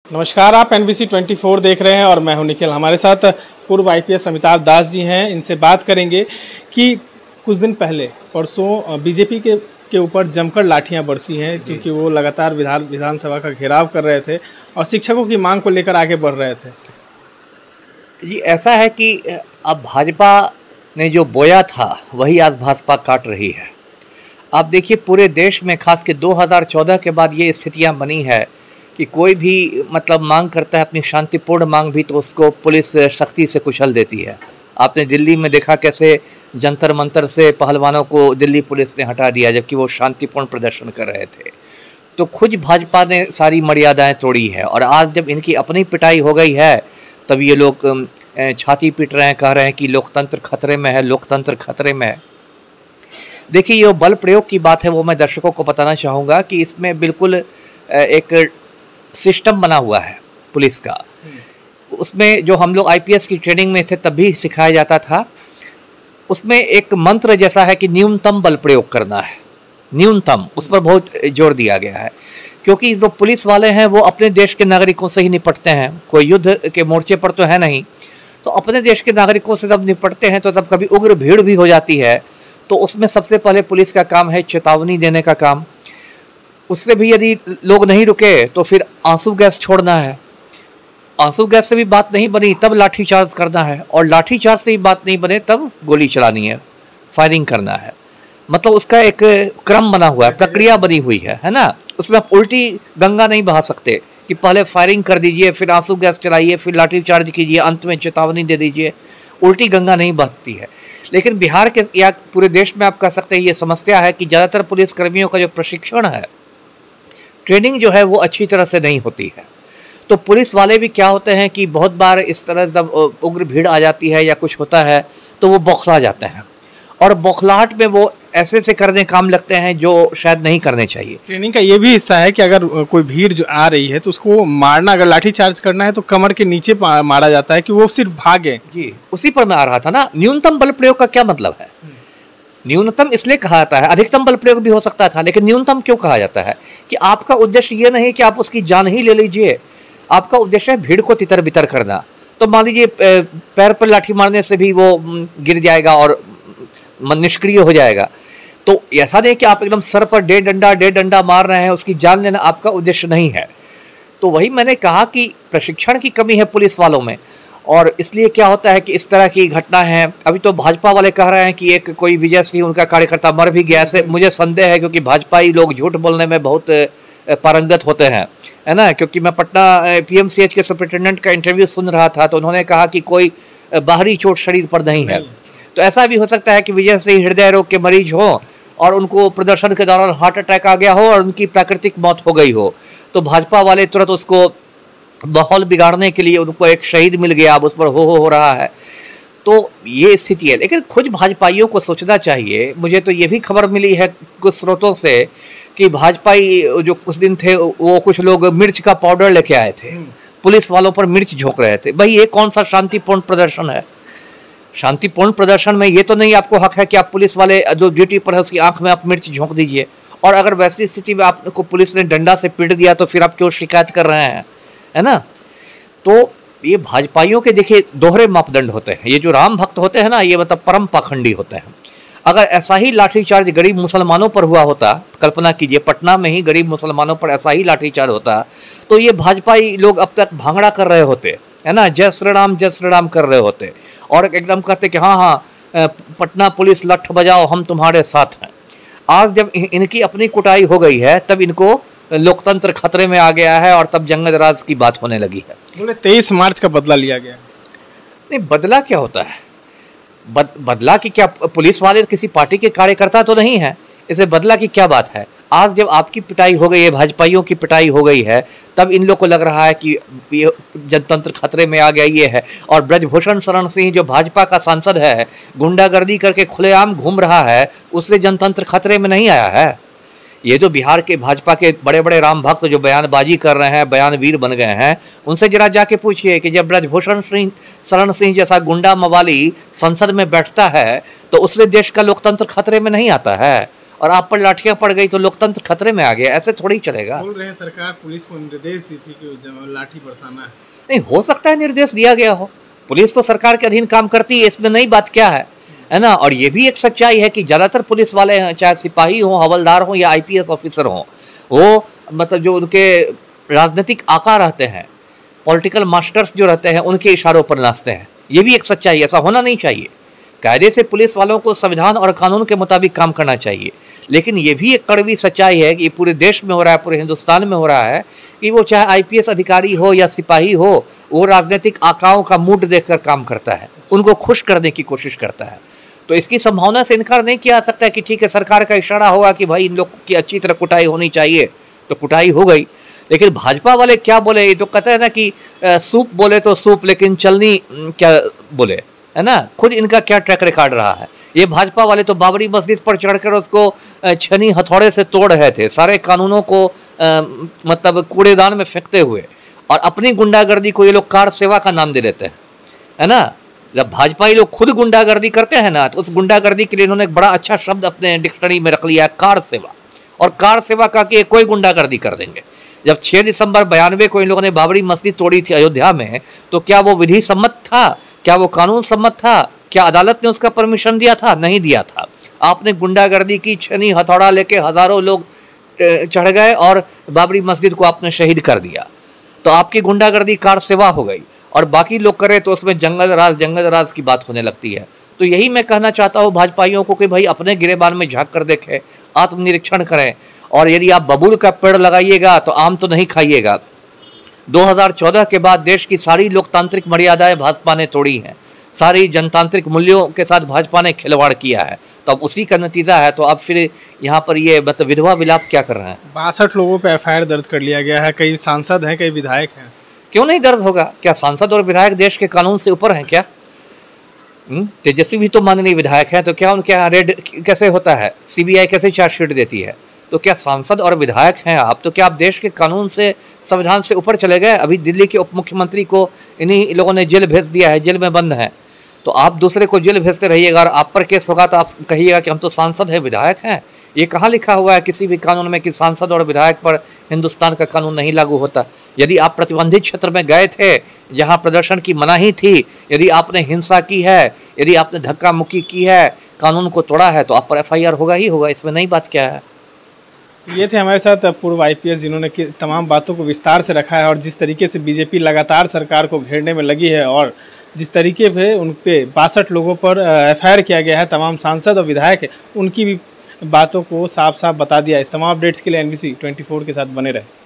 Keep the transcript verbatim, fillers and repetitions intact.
नमस्कार, आप N B C twenty four देख रहे हैं और मैं हूं निखिल। हमारे साथ पूर्व I P S Amitabh Das ji हैं। इनसे बात करेंगे कि कुछ दिन पहले परसों बी जे पी के के ऊपर जमकर लाठियां बरसी हैं, क्योंकि वो लगातार विधान विधानसभा का घेराव कर रहे थे और शिक्षकों की मांग को लेकर आगे बढ़ रहे थे। जी, ऐसा है कि अब भाजपा ने जो बोया था वही आज भाजपा काट रही है। आप देखिए, पूरे देश में खास के दो हज़ार चौदह के बाद ये स्थितियां बनी है कि कोई भी मतलब मांग करता है अपनी शांतिपूर्ण मांग भी, तो उसको पुलिस सख्ती से कुचल देती है। आपने दिल्ली में देखा कैसे जंतर मंतर से पहलवानों को दिल्ली पुलिस ने हटा दिया, जबकि वो शांतिपूर्ण प्रदर्शन कर रहे थे। तो खुद भाजपा ने सारी मर्यादाएं तोड़ी है और आज जब इनकी अपनी पिटाई हो गई है तब ये लोग छाती पीट रहे हैं, कह रहे हैं कि लोकतंत्र खतरे में है, लोकतंत्र खतरे में है। देखिए, ये बल प्रयोग की बात है, वो मैं दर्शकों को बताना चाहूँगा कि इसमें बिल्कुल एक सिस्टम बना हुआ है पुलिस का। उसमें जो हम लोग आई पी एस की ट्रेनिंग में थे तब भी सिखाया जाता था, उसमें एक मंत्र जैसा है कि न्यूनतम बल प्रयोग करना है। न्यूनतम, उस पर बहुत जोर दिया गया है, क्योंकि जो पुलिस वाले हैं वो अपने देश के नागरिकों से ही निपटते हैं, कोई युद्ध के मोर्चे पर तो है नहीं। तो अपने देश के नागरिकों से जब निपटते हैं तो जब कभी उग्र भीड़ भी हो जाती है तो उसमें सबसे पहले पुलिस का काम है चेतावनी देने का काम। उससे भी यदि लोग नहीं रुके तो फिर आंसू गैस छोड़ना है। आंसू गैस से भी बात नहीं बनी तब लाठी चार्ज करना है, और लाठी चार्ज से भी बात नहीं बने तब गोली चलानी है, फायरिंग करना है। मतलब उसका एक क्रम बना हुआ है, प्रक्रिया बनी हुई है है ना। उसमें आप उल्टी गंगा नहीं बहा सकते कि पहले फायरिंग कर दीजिए, फिर आंसू गैस चलाइए, फिर लाठी चार्ज कीजिए, अंत में चेतावनी दे दीजिए। उल्टी गंगा नहीं बहती है। लेकिन बिहार के या पूरे देश में आप कह सकते हैं ये समस्या है कि ज़्यादातर पुलिस कर्मियों का जो प्रशिक्षण है, ट्रेनिंग जो है वो अच्छी तरह से नहीं होती है। तो पुलिस वाले भी क्या होते हैं कि बहुत बार इस तरह जब उग्र भीड़ आ जाती है या कुछ होता है तो वो बौखला जाते हैं, और बौखलाहट में वो ऐसे से करने काम लगते हैं जो शायद नहीं करने चाहिए। ट्रेनिंग का ये भी हिस्सा है कि अगर कोई भीड़ जो आ रही है तो उसको मारना, अगर लाठी चार्ज करना है तो कमर के नीचे मारा जाता है कि वो सिर्फ भागे। जी, उसी पर मैं आ रहा था ना। न्यूनतम बल प्रयोग का क्या मतलब है? न्यूनतम इसलिए कहा जाता है, अधिकतम बल प्रयोग भी हो सकता था, लेकिन न्यूनतम क्यों कहा जाता है? कि आपका उद्देश्य ये नहीं कि आप उसकी जान ही ले लीजिए, आपका उद्देश्य है भीड़ को तितर बितर करना। तो मान लीजिए पैर पर लाठी मारने से भी वो गिर जाएगा और निष्क्रिय हो जाएगा। तो ऐसा नहीं कि आप एकदम सर पर डेढ़ डंडा डेढ़ डंडा मार रहे हैं, उसकी जान लेना आपका उद्देश्य नहीं है। तो वही मैंने कहा कि प्रशिक्षण की कमी है पुलिस वालों में, और इसलिए क्या होता है कि इस तरह की घटना है। अभी तो भाजपा वाले कह रहे हैं कि एक कोई विजय सिंह उनका कार्यकर्ता मर भी गया। ऐसे मुझे संदेह है, क्योंकि भाजपाई लोग झूठ बोलने में बहुत पारंगत होते हैं, है ना। क्योंकि मैं Patna P M C H के सुपरिटेंडेंट का इंटरव्यू सुन रहा था तो उन्होंने कहा कि कोई बाहरी चोट शरीर पर नहीं है। तो ऐसा भी हो सकता है कि विजय सिंह हृदय रोग के मरीज हो और उनको प्रदर्शन के दौरान हार्ट अटैक आ गया हो और उनकी प्राकृतिक मौत हो गई हो। तो भाजपा वाले तुरंत उसको माहौल बिगाड़ने के लिए उनको एक शहीद मिल गया, अब उस पर हो हो हो रहा है। तो ये स्थिति है। लेकिन खुद भाजपाइयों को सोचना चाहिए। मुझे तो ये भी खबर मिली है कुछ स्रोतों से कि भाजपाई जो कुछ दिन थे वो कुछ लोग मिर्च का पाउडर लेके आए थे, पुलिस वालों पर मिर्च झोंक रहे थे। भाई, ये कौन सा शांतिपूर्ण प्रदर्शन है? शांतिपूर्ण प्रदर्शन में ये तो नहीं आपको हक है कि आप पुलिस वाले जो ड्यूटी पर है उसकी आंख में आप मिर्च झोंक दीजिए। और अगर वैसी स्थिति में आपको पुलिस ने डंडा से पीट दिया तो फिर आप क्यों शिकायत कर रहे हैं, है ना। तो ये भाजपाइयों के देखिए दोहरे मापदंड होते हैं। ये जो राम भक्त होते हैं ना, ये मतलब परम पाखंडी होते हैं। अगर ऐसा ही लाठीचार्ज गरीब मुसलमानों पर हुआ होता, कल्पना कीजिए पटना में ही गरीब मुसलमानों पर ऐसा ही लाठीचार्ज होता, तो ये भाजपाई लोग अब तक भांगड़ा कर रहे होते, है ना, जय श्री राम जय श्री राम कर रहे होते, और एकदम कहते कि हाँ हाँ पटना पुलिस लठ बजाओ, हम तुम्हारे साथ हैं। आज जब इनकी अपनी कुटाई हो गई है तब इनको लोकतंत्र खतरे में आ गया है और तब जंग राज की बात होने लगी है। बोले तेईस मार्च का बदला लिया गया। नहीं, बदला क्या होता है? बद, बदला की क्या? पुलिस वाले किसी पार्टी के कार्यकर्ता तो नहीं है, इसे बदला की क्या बात है? आज जब आपकी पिटाई हो गई है, भाजपाइयों की पिटाई हो गई है, तब इन लोग को लग रहा है कि ये जनतंत्र खतरे में आ गया ये है। और ब्रजभूषण शरण सिंह जो भाजपा का सांसद है, गुंडागर्दी करके खुलेआम घूम रहा है, उससे जनतंत्र खतरे में नहीं आया है। ये तो बिहार के भाजपा के बड़े बड़े राम भक्त जो बयानबाजी कर रहे हैं, बयानवीर बन गए हैं, उनसे जरा जाके पूछिए कि जब ब्रजभूषण सिंह शरण सिंह जैसा गुंडा मवाली संसद में बैठता है तो उससे देश का लोकतंत्र खतरे में नहीं आता है। और आप पर लाठियां पड़ गई तो लोकतंत्र खतरे में आ गया। ऐसे थोड़ी ही चलेगा। बोल रहे हैं सरकार पुलिस को निर्देश दी थी कि लाठी बरसाना है। नहीं, हो सकता है निर्देश दिया गया हो, पुलिस तो सरकार के अधीन काम करती है, इसमें नई बात क्या है, है ना। और ये भी एक सच्चाई है कि ज़्यादातर पुलिस वाले हैं, चाहे सिपाही हों, हवलदार हों या आईपीएस ऑफिसर हों, वो मतलब जो उनके राजनीतिक आका रहते हैं, पॉलिटिकल मास्टर्स जो रहते हैं, उनके इशारों पर नाचते हैं। ये भी एक सच्चाई, ऐसा होना नहीं चाहिए। कायदे से पुलिस वालों को संविधान और कानून के मुताबिक काम करना चाहिए। लेकिन ये भी एक कड़वी सच्चाई है कि ये पूरे देश में हो रहा है, पूरे हिंदुस्तान में हो रहा है कि वो चाहे आईपीएस अधिकारी हो या सिपाही हो, वो राजनीतिक आकाओं का मूड देखकर काम करता है, उनको खुश करने की कोशिश करता है। तो इसकी संभावना से इनकार नहीं किया जा सकता है कि ठीक है, सरकार का इशारा होगा कि भाई इन लोग की अच्छी तरह कुटाई होनी चाहिए, तो कुटाई हो गई। लेकिन भाजपा वाले क्या बोले, ये तो कहते हैं ना कि सूप बोले तो सूप, लेकिन चलनी क्या बोले, है ना। खुद इनका क्या ट्रैक रिकॉर्ड रहा है। ये भाजपा वाले तो बाबरी मस्जिद पर चढ़कर उसको छनी हथौड़े से तोड़ रहे थे, सारे कानूनों को आ, मतलब कूड़ेदान में फेंकते हुए, और अपनी गुंडागर्दी को ये लोग कार सेवा का नाम दे देते हैं, है ना। जब भाजपाई लोग खुद गुंडागर्दी करते हैं ना, तो उस गुंडागर्दी के लिए इन्होंने एक बड़ा अच्छा शब्द अपने डिक्शनरी में रख लिया है, कार सेवा। और कार सेवा का कि कोई गुंडागर्दी कर देंगे। जब छह दिसंबर बयानवे को इन लोगों ने बाबरी मस्जिद तोड़ी थी अयोध्या में, तो क्या वो विधि सम्मत था? क्या वो कानून सम्मत था? क्या अदालत ने उसका परमिशन दिया था? नहीं दिया था। आपने गुंडागर्दी की, छनी हथौड़ा लेके हजारों लोग चढ़ गए और बाबरी मस्जिद को आपने शहीद कर दिया। तो आपकी गुंडागर्दी कार सेवा हो गई, और बाकी लोग करें तो उसमें जंगल राज जंगल राज की बात होने लगती है। तो यही मैं कहना चाहता हूँ भाजपाइयों को कि भाई अपने गिरेबान में झांक कर देखें, आत्मनिरीक्षण करें, और यदि आप बबूल का पेड़ लगाइएगा तो आम तो नहीं खाइएगा। दो हज़ार चौदह के बाद देश की सारी लोकतांत्रिक मर्यादाएं भाजपा ने तोड़ी हैं, सारी जनतांत्रिक मूल्यों के साथ भाजपा ने खिलवाड़ किया है, तो अब उसी का नतीजा है। तो अब फिर यहाँ पर ये मतलब विधवा विलाप क्या कर रहे हैं। बासठ लोगों पर एफ आई आर दर्ज कर लिया गया है, कई सांसद हैं, कई विधायक हैं। क्यों नहीं दर्ज होगा? क्या सांसद और विधायक देश के कानून से ऊपर हैं क्या? तेजस्वी भी तो माननीय विधायक हैं, तो क्या उनके यहाँ रेड कैसे होता है, सीबीआई कैसे चार्जशीट देती है? तो क्या सांसद और विधायक हैं आप, तो क्या आप देश के कानून से, संविधान से ऊपर चले गए? अभी दिल्ली के उप मुख्यमंत्री को इन्हीं लोगों ने जेल भेज दिया है, जेल में बंद है। तो आप दूसरे को जेल भेजते रहिएगा, और आप पर केस होगा तो आप कहिएगा कि हम तो सांसद हैं, विधायक हैं। ये कहाँ लिखा हुआ है किसी भी कानून में कि सांसद और विधायक पर हिंदुस्तान का कानून नहीं लागू होता? यदि आप प्रतिबंधित क्षेत्र में गए थे जहाँ प्रदर्शन की मनाही थी, यदि आपने हिंसा की है, यदि आपने धक्का मुक्की की है, कानून को तोड़ा है, तो आप पर एफ आई आर होगा ही होगा। इसमें नई बात क्या है। ये थे हमारे साथ पूर्व आई पी एस जिन्होंने तमाम बातों को विस्तार से रखा है, और जिस तरीके से बीजेपी लगातार सरकार को घेरने में लगी है, और जिस तरीके से उन पे बासठ लोगों पर एफ आई आर किया गया है, तमाम सांसद और विधायक है, उनकी भी बातों को साफ साफ बता दिया। इस तमाम अपडेट्स के लिए N B C twenty four के साथ बने रहे।